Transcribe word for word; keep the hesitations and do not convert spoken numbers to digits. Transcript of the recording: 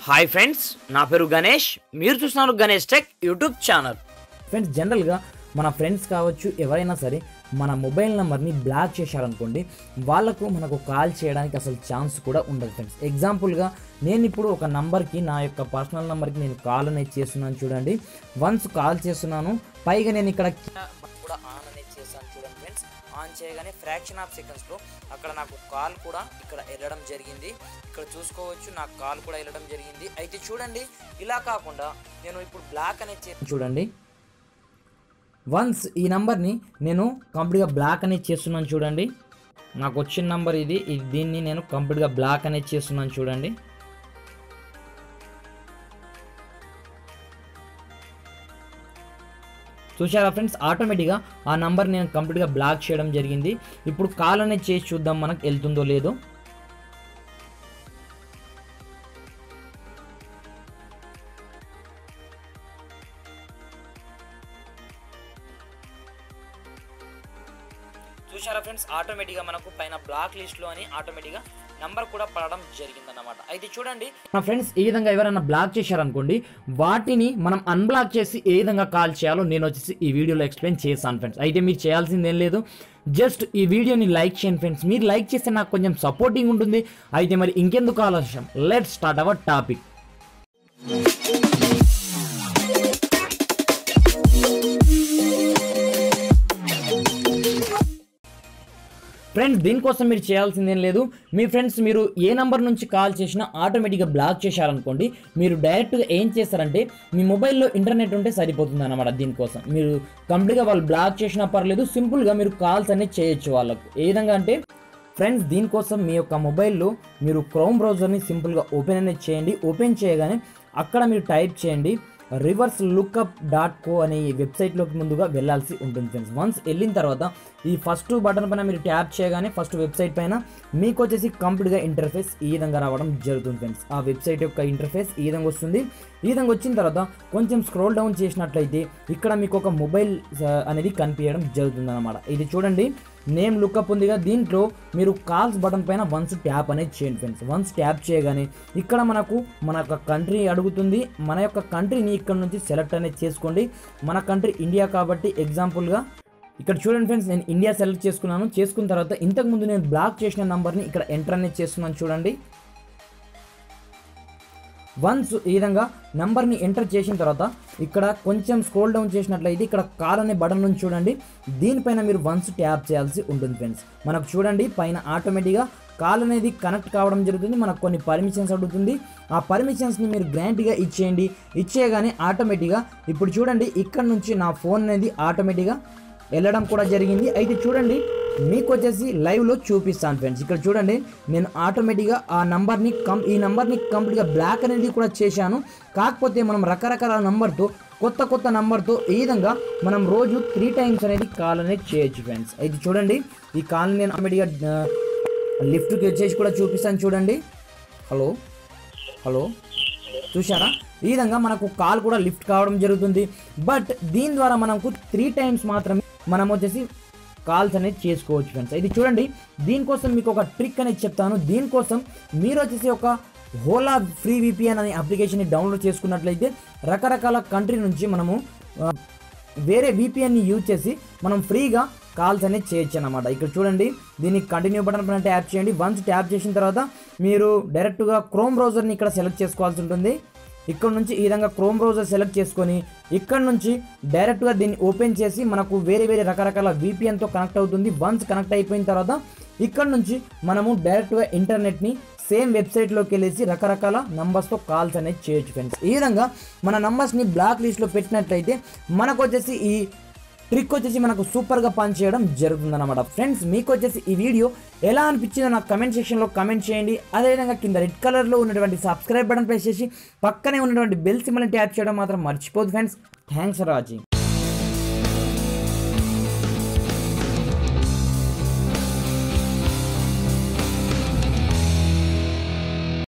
Hi friends, నా పేరు గణేష్. మీరు చూస్తున్నారు Ganesh tech YouTube channel. Friends, జనరల్గా మన ఫ్రెండ్స్ కావచ్చు ఎవరైనా సరే మన మొబైల్ నెంబర్ని బ్లాక్ చేశారనుకోండి, వాళ్ళకు మనకు కాల్ చేయడానికి అసలు ఛాన్స్ కూడా ఉండదు ఫ్రెండ్స్. ఎగ్జాంపుల్గా నేను ఇప్పుడు ఒక నెంబర్కి, నా యొక్క పర్సనల్ నెంబర్కి నేను కాల్ అనేది చేస్తున్నాను చూడండి. వన్స్ కాల్ చేస్తున్నాను, పైగా నేను ఇక్కడ కూడా ఆన్ అనేది చేస్తాను చూడండి ఫ్రెండ్స్. ఆన్ చేయగానే ఫ్రాక్షన్ ఆఫ్ సెకండ్స్లో అక్కడ నాకు కాల్ కూడా ఇక్కడ వెళ్ళడం జరిగింది. ఇక్కడ చూసుకోవచ్చు, నాకు కాల్ కూడా వెళ్ళడం జరిగింది. అయితే చూడండి, ఇలా కాకుండా నేను ఇప్పుడు బ్లాక్ అనేది చే చూడండి వన్స్ ఈ నెంబర్ని నేను కంప్లీట్గా బ్లాక్ అనేది చేస్తున్నాను చూడండి. నాకు వచ్చిన నెంబర్ ఇది ఇది దీన్ని నేను కంప్లీట్గా బ్లాక్ అనేది చేస్తున్నాను చూడండి. చూసారా ఫ్రెండ్స్, ఆటోమేటిక్గా ఆ నెంబర్ నేను కంప్లీట్గా బ్లాక్ చేయడం జరిగింది. ఇప్పుడు కాల్ అనేది చేసి చూద్దాం మనకు వెళ్తుందో లేదో. చూసారా ఫ్రెండ్స్, ఆటోమేటిక్గా మనకు పైన బ్లాక్ లిస్ట్లో అని ఆటోమేటిక్గా నెంబర్ కూడా పడడం జరిగిందన్నమాట. అయితే చూడండి నా ఫ్రెండ్స్, ఈ విధంగా ఎవరైనా బ్లాక్ చేశారనుకోండి, వాటిని మనం అన్బ్లాక్ చేసి ఏ విధంగా కాల్ చేయాలో నేను వచ్చేసి ఈ వీడియోలో ఎక్స్ప్లెయిన్ చేస్తాను ఫ్రెండ్స్. అయితే మీరు చేయాల్సింది ఏం లేదు, జస్ట్ ఈ వీడియోని లైక్ చేయండి ఫ్రెండ్స్. మీరు లైక్ చేస్తే నాకు కొంచెం సపోర్టింగ్ ఉంటుంది. అయితే మరి ఇంకెందుకు ఆలస్యం, let's start our topic. Friends, దీనికోసం మీరు చేయాల్సిందేం లేదు. మీ ఫ్రెండ్స్ మీరు ఏ నెంబర్ నుంచి కాల్ చేసినా ఆటోమేటిక్గా బ్లాక్ చేశారనుకోండి, మీరు డైరెక్ట్గా ఏం చేస్తారంటే మీ మొబైల్లో ఇంటర్నెట్ ఉంటే సరిపోతుంది అన్నమాట. దీనికోసం మీరు కంప్లీట్గా వాళ్ళు బ్లాక్ చేసినా పర్లేదు, సింపుల్గా మీరు కాల్స్ అనేది చేయొచ్చు వాళ్ళకు. ఏ విధంగా అంటే ఫ్రెండ్స్, దీనికోసం మీ యొక్క మొబైల్లో మీరు క్రోమ్ బ్రౌజర్ని సింపుల్గా ఓపెన్ అనేది చేయండి. ఓపెన్ చేయగానే అక్కడ మీరు టైప్ చేయండి రివర్స్ లుక్అప్ డాట్ కో అనే ఈ వెబ్సైట్లోకి ముందుగా వెళ్ళాల్సి ఉంటుంది ఫ్రెండ్స్. వన్స్ వెళ్ళిన తర్వాత ఈ ఫస్ట్ బటన్ పైన మీరు ట్యాప్ చేయగానే ఫస్ట్ వెబ్సైట్ పైన మీకు వచ్చేసి కంప్లీట్గా ఇంటర్ఫేస్ ఈ విధంగా రావడం జరుగుతుంది ఫ్రెండ్స్. ఆ వెబ్సైట్ యొక్క ఇంటర్ఫేస్ ఈ విధంగా వస్తుంది. ఈ విధంగా వచ్చిన తర్వాత కొంచెం స్క్రోల్ డౌన్ చేసినట్లయితే ఇక్కడ మీకు ఒక మొబైల్ అనేది కనిపించడం జరుగుతుంది అన్నమాట. ఇది చూడండి, నేమ్ లుక్అప్ ఉందిగా, దీంట్లో మీరు కాల్స్ బటన్ పైన వన్స్ ట్యాప్ అనేది చేయండి ఫ్రెండ్స్. వన్స్ ట్యాప్ చేయగానే ఇక్కడ మనకు మన యొక్క కంట్రీ అడుగుతుంది. మన యొక్క కంట్రీని ఇక్కడ నుంచి సెలెక్ట్ అనేది చేసుకోండి. మన కంట్రీ ఇండియా కాబట్టి ఎగ్జాంపుల్గా ఇక్కడ చూడండి ఫ్రెండ్స్, నేను ఇండియా సెలెక్ట్ చేసుకున్నాను. చేసుకున్న తర్వాత ఇంతకుముందు నేను బ్లాక్ చేసిన నంబర్ని ఇక్కడ ఎంటర్ అనేది చేస్తున్నాను చూడండి. వన్స్ ఈ విధంగా నెంబర్ని ఎంటర్ చేసిన తర్వాత ఇక్కడ కొంచెం స్క్రోల్ డౌన్ చేసినట్లయితే ఇక్కడ కాల్ అనే బటన్ నుంచి చూడండి, దీనిపైన మీరు వన్స్ ట్యాప్ చేయాల్సి ఉంటుంది ఫ్రెండ్స్. మనకు చూడండి పైన ఆటోమేటిక్గా కాల్ అనేది కనెక్ట్ కావడం జరుగుతుంది. మనకు కొన్ని పర్మిషన్స్ అడుగుతుంది. ఆ పర్మిషన్స్ని మీరు గ్రాంట్గా ఇచ్చేయండి. ఇచ్చేయగానే ఆటోమేటిక్గా ఇప్పుడు చూడండి ఇక్కడ నుంచి నా ఫోన్ అనేది ఆటోమేటిక్గా వెళ్ళడం కూడా జరిగింది. అయితే చూడండి, మీకు వచ్చేసి లైవ్లో చూపిస్తాను ఫ్రెండ్స్. ఇక్కడ చూడండి, నేను ఆటోమేటిక్గా ఆ నెంబర్ని కం ఈ నెంబర్ని కంప్లీట్గా బ్లాక్ అనేది కూడా చేశాను. కాకపోతే మనం రకరకాల నెంబర్తో కొత్త కొత్త నెంబర్తో ఈ విధంగా మనం రోజు త్రీ టైమ్స్ అనేది కాల్ అనేది చేయొచ్చు ఫ్రెండ్స్. అయితే చూడండి, ఈ కాల్ నేను ఆటోమేటిక్గా లిఫ్ట్కి వచ్చేసి కూడా చూపిస్తాను చూడండి. హలో హలో చూసారా, ఈ విధంగా మనకు కాల్ కూడా లిఫ్ట్ కావడం జరుగుతుంది. బట్ దీని ద్వారా మనకు త్రీ టైమ్స్ మాత్రమే మనం వచ్చేసి కాల్స్ అనేది చేసుకోవచ్చు ఫ్రెండ్స్. ఇది చూడండి, దీనికోసం మీకు ఒక ట్రిక్ అనేది చెప్తాను. దీనికోసం మీరు వచ్చేసి ఒక హోలా ఫ్రీ విపిఎన్ అనే అప్లికేషన్ని డౌన్లోడ్ చేసుకున్నట్లయితే రకరకాల కంట్రీ నుంచి మనము వేరే విపిఎన్ని యూజ్ చేసి మనం ఫ్రీగా కాల్స్ అనేది చేయొచ్చు అన్నమాట. ఇక్కడ చూడండి, దీన్ని కంటిన్యూ బటన్ పైన ట్యాప్ చేయండి. వన్స్ ట్యాప్ చేసిన తర్వాత మీరు డైరెక్ట్గా క్రోమ్ బ్రౌజర్ని ఇక్కడ సెలెక్ట్ చేసుకోవాల్సి ఉంటుంది. ఇక్కడ నుంచి ఈ విధంగా క్రోమ్ బ్రౌజర్ సెలెక్ట్ చేసుకొని ఇక్కడ నుంచి డైరెక్ట్గా దీన్ని ఓపెన్ చేసి మనకు వేరే వేరే రకరకాల విపిఎన్తో కనెక్ట్ అవుతుంది. వన్స్ కనెక్ట్ అయిపోయిన తర్వాత ఇక్కడ నుంచి మనము డైరెక్ట్గా ఇంటర్నెట్ని సేమ్ వెబ్సైట్లోకి వెళ్ళేసి రకరకాల నంబర్స్తో కాల్స్ అనేది చేయొచ్చు ఫ్రెండ్స్. ఈ విధంగా మన నంబర్స్ని బ్లాక్ లిస్ట్లో పెట్టినట్లయితే మనకు వచ్చేసి ఈ ట్రిక్ వచ్చేసి మనకు సూపర్గా పనిచేయడం జరుగుతుందన్నమాట. ఫ్రెండ్స్, మీకు వచ్చేసి ఈ వీడియో ఎలా అనిపించిందో నాకు కమెంట్ సెక్షన్లో కమెంట్ చేయండి. అదేవిధంగా కింద రెడ్ కలర్లో ఉన్నటువంటి సబ్స్క్రైబ్ బటన్ ప్రెస్ చేసి పక్కనే ఉన్నటువంటి బెల్ సింబల్ని ట్యాప్ చేయడం మాత్రం మర్చిపోదు ఫ్రెండ్స్. Thanks for watching.